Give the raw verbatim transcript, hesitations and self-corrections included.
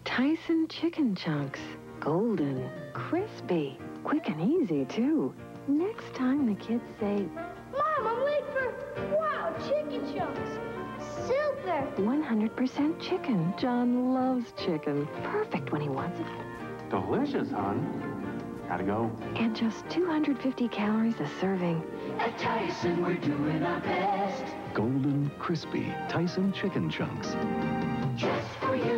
Tyson Chick'n Chunks. Golden, crispy, quick and easy, too. Next time the kids say, Mom, I'm late for, wow, chicken chunks. Super. one hundred percent chicken. John loves chicken. Perfect when he wants it. Delicious, hon. Gotta go. And just two hundred fifty calories a serving. At Tyson, we're doing our best. Golden, crispy Tyson Chick'n Chunks. Just for you.